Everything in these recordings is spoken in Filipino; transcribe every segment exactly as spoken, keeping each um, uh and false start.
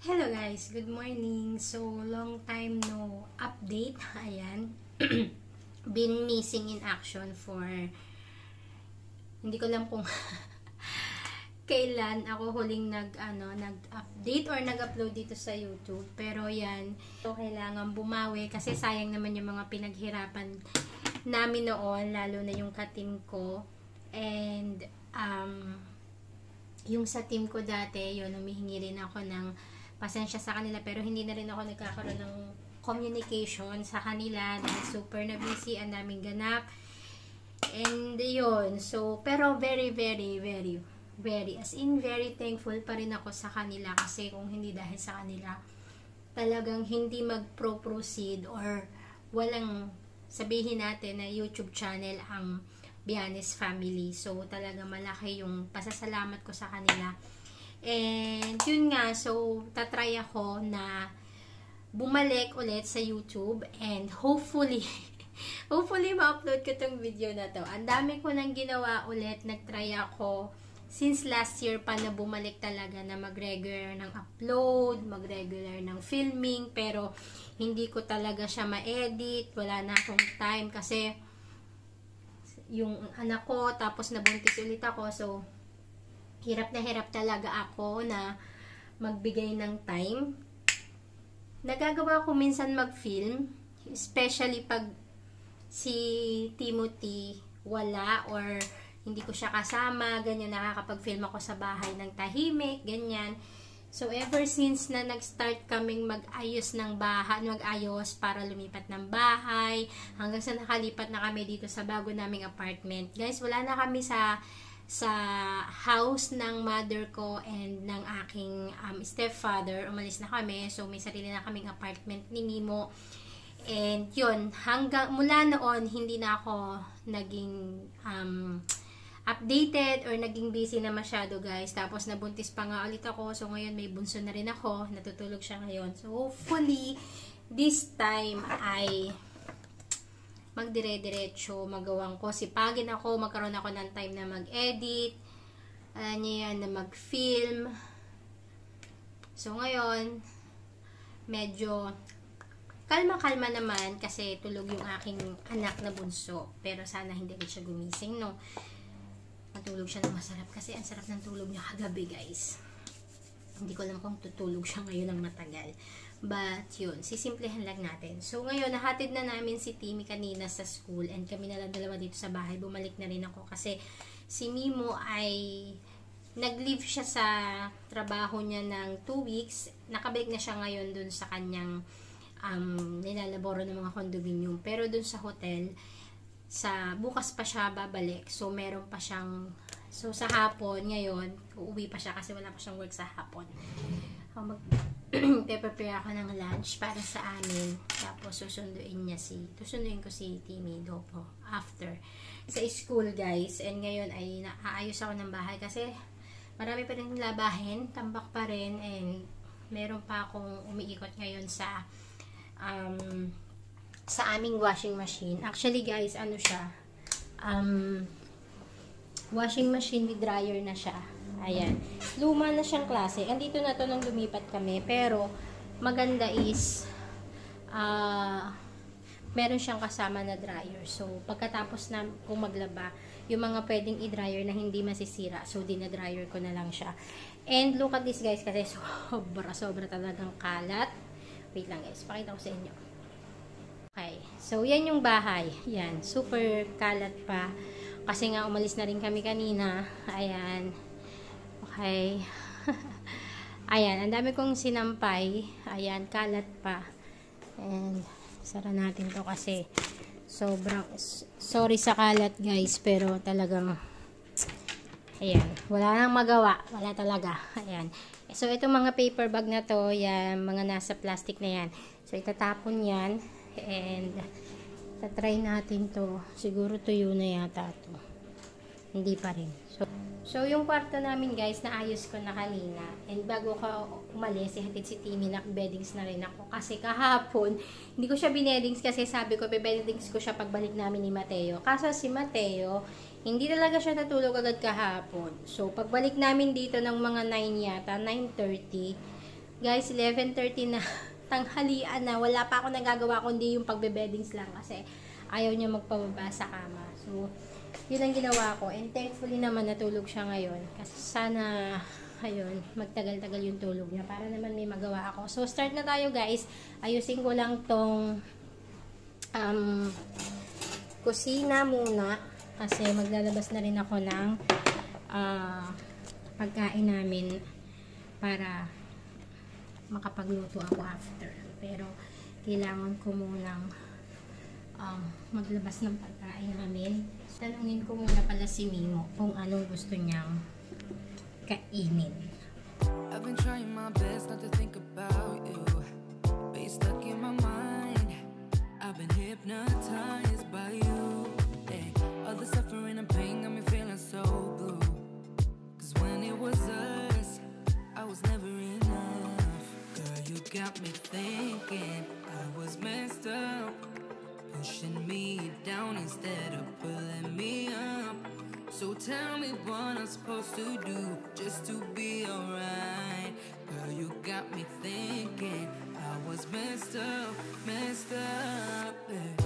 Hello guys, good morning. So, long time no update. Ayan. Been missing in action for hindi ko alam kung kailan ako huling nag ano, nag-update or nag-upload dito sa YouTube. Pero yan, so kailangan bumawi kasi sayang naman yung mga pinaghirapan namin noon, lalo na yung ka-team ko. And um yung sa team ko dati, yun, humihingi rin ako ng pasensya sa kanila, pero hindi na rin ako nagkakaroon ng communication sa kanila dahil super na busy, ang daming ganap. And yun, so, pero very, very, very, very, as in, very thankful pa rin ako sa kanila kasi kung hindi dahil sa kanila, talagang hindi mag-pro-proceed or walang sabihin natin na YouTube channel ang Bianes Family. So, talagang malaki yung pasasalamat ko sa kanila. And, yun nga, so, tatry ako na bumalik ulit sa YouTube and hopefully, hopefully ma-upload ko tong video na to. Ang dami ko nang ginawa ulit, nagtry ako since last year pa na bumalik talaga na mag-regular ng upload, mag-regular ng filming, pero hindi ko talaga siya ma-edit, wala na akong time kasi yung anak ko, tapos nabuntis ulit ako, so hirap na hirap talaga ako na magbigay ng time. Nagagawa ko minsan mag-film, especially pag si Timothy wala or hindi ko siya kasama, ganyan, nakakapag-film ako sa bahay ng tahimik, ganyan. So, ever since na nag-start kaming mag-ayos ng bahay, mag-ayos para lumipat ng bahay, hanggang sa nakalipat na kami dito sa bago naming apartment. Guys, wala na kami sa sa house ng mother ko and ng aking um, stepfather. Umalis na kami. So, may sarili na kaming apartment ni Mimo. And yun, hanggang, mula noon, hindi na ako naging um, updated or naging busy na masyado, guys. Tapos, nabuntis pa nga ulit ako. So, ngayon, may bunso na rin ako. Natutulog siya ngayon. So, hopefully, this time ay magdire-diretso, magawang ko. Sipagin ako, magkaroon ako ng time na mag-edit, alam niyo yan, na mag-film. So, ngayon, medyo kalma-kalma naman kasi tulog yung aking anak na bunso. Pero sana hindi rin siya gumising, no? Matulog siya ng masarap kasi ang sarap ng tulog niya kagabi, guys. Hindi ko alam kung tutulog siya ngayon ng matagal. But, yun, sisimplehan lang natin. So, ngayon, nahatid na namin si Timmy kanina sa school and kami na lang dalawa dito sa bahay. Bumalik na rin ako kasi si Mimo ay nag-leave siya sa trabaho niya ng two weeks. Nakabalik na siya ngayon dun sa kanyang um, nilalaboro ng mga condominium. Pero dun sa hotel, sa bukas pa siya babalik. So, meron pa siyang, so sa hapon, ngayon, uuwi pa siya kasi wala pa siyang work sa hapon. Mag prepare ako ng lunch para sa amin. Tapos, susunduin niya si, susunduin ko si Timmy do po after sa school, guys. And ngayon ay naaayos ako ng bahay kasi marami pa rin labahin, tambak pa rin, and meron pa akong umiikot ngayon sa um, sa aming washing machine. Actually, guys, ano siya? Um, washing machine with dryer na siya. Ayan. Luma na siyang klase. Andito na to nung lumipat kami. Pero, maganda is, uh, meron siyang kasama na dryer. So, pagkatapos na kung maglaba, yung mga pwedeng i-dryer na hindi masisira. So, dinadryer ko na lang siya. And, look at this, guys. Kasi sobra, sobra talagang kalat. Wait lang, guys. Pakita ko sa inyo. Okay. So, yan yung bahay. Yan. Super kalat pa. Kasi nga, umalis na rin kami kanina. Ayan. Okay. Ayan, ang dami kong sinampay. Ayan, kalat pa. And, sara natin to kasi sobrang, sorry sa kalat, guys, pero talagang, ayan, wala nang magawa. Wala talaga. Ayan. So, itong mga paper bag na to, yan, mga nasa plastic na yan. So, itatapon yan. And, tatry natin to. Siguro tuyo na yata to. Hindi pa rin. So, So, yung kwarto namin, guys, naayos ko na kanina. And bago ko umalis, ihatid si Timmy, nak-beddings na rin ako. Kasi kahapon, hindi ko siya bineddings kasi sabi ko, beddings ko siya pagbalik namin ni Mateo. Kaso si Mateo, hindi talaga siya natulog agad kahapon. So, pagbalik namin dito ng mga nine yata, nine thirty, Guys, eleven thirty na. Tanghalian na. Wala pa ako nagagawa kundi yung pagbe-beddings lang kasi ayaw niya magpababa sa kama. So, yun ang ginawa ko. And thankfully naman natulog siya ngayon. Kasi sana, ayun, magtagal-tagal yung tulog niya para naman may magawa ako. So, start na tayo guys. Ayusin ko lang tong um, kusina muna. Kasi maglalabas na rin ako ng uh, pagkain namin para makapagluto ako after. Pero, kailangan ko munang um, maglabas ng pagkain namin. Tanungin ko muna pala si Mimo kung anong gusto niyang kainin. I've been trying my best not to think about you, but you're stuck in my mind. I've been hypnotized by you. Hey, all the suffering and pain got me feeling so blue. Cause when it was us, I was never enough. Girl, you got me thinking I was messed up, pushing me down instead of pulling me up. So tell me what I'm supposed to do just to be alright. Girl, you got me thinking I was messed up, messed up, yeah.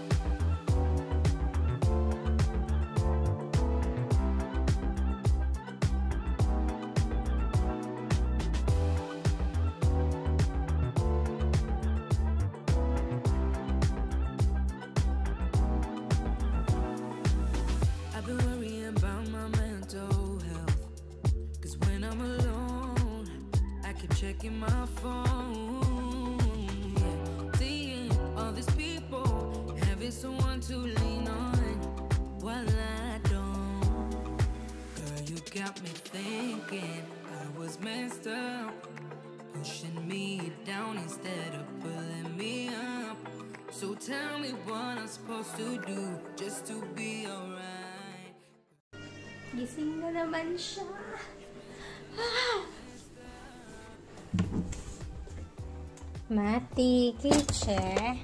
Checking my phone, yeah. Seeing all these people, having someone to lean on while I don't. Girl, you got me thinking I was messed up, pushing me down instead of pulling me up. So tell me what I'm supposed to do just to be alright. Gising na naman siya. Ah! Mati, kiche.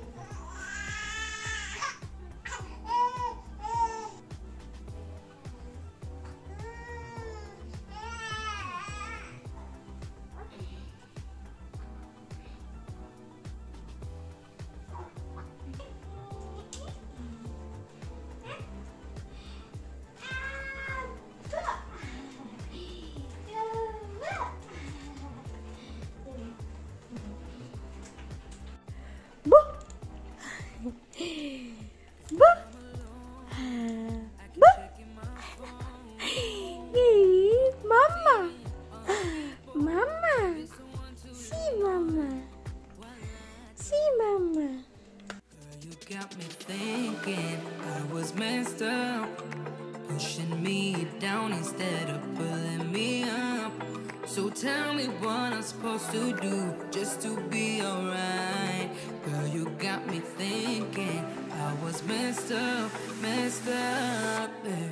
Got me thinking I was messed up, pushing me down instead of pulling me up. So tell me what I'm supposed to do just to be alright. Girl, you got me thinking I was messed up, messed up, yeah.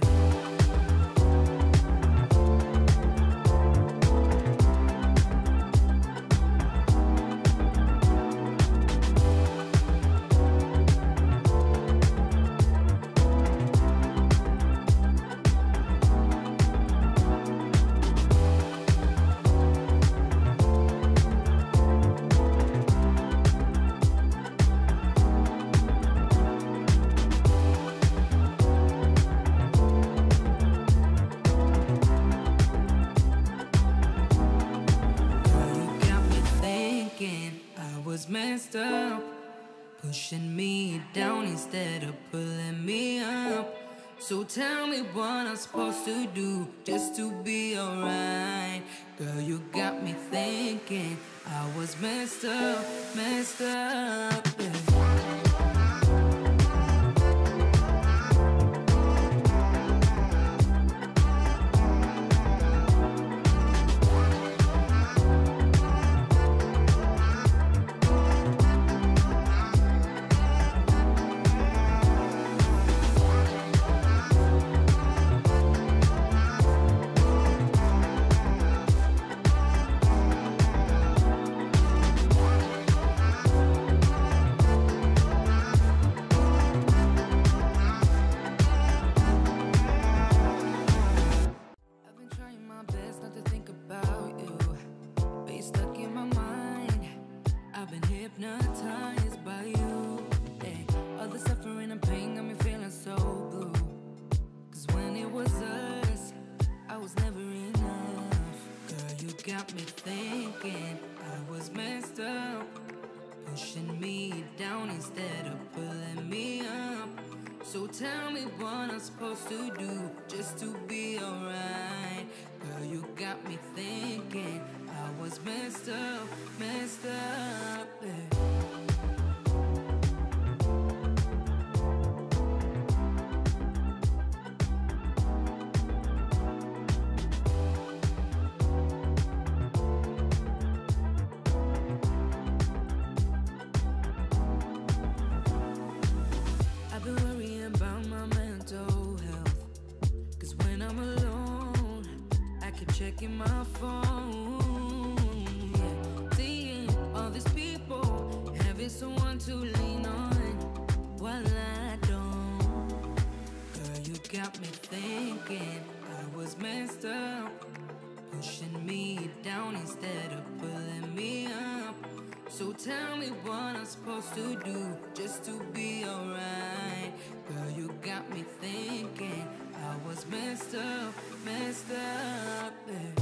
Messed up, pushing me down instead of pulling me up. So tell me what I'm supposed to do just to be alright. Girl, you got me thinking I was messed up, messed up, yeah. got me thinking I was messed up, pushing me down instead of pulling me up. So tell me what I'm supposed to do just to be alright. Girl, you got me thinking I was messed up, messed up, yeah. I've been worrying about my mental health, cause when I'm alone I keep checking my phone, yeah. Seeing all these people, having someone to lean on while I don't. Girl, you got me thinking I was messed up, pushing me down instead of pulling me up. So tell me what I'm supposed to do just to be alright. Girl, you got me thinking I was messed up, messed up, yeah.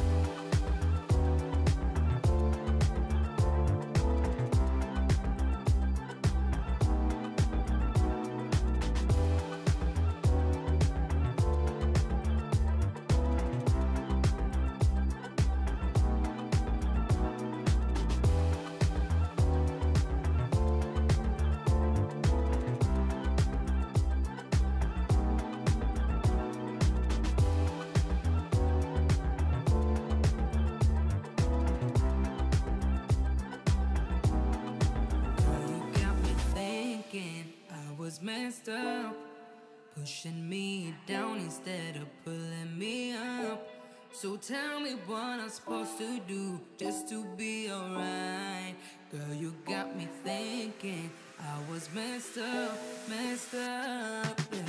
I was messed up, pushing me down instead of pulling me up. So tell me what I'm supposed to do just to be alright. Girl, you got me thinking I was messed up, messed up, yeah.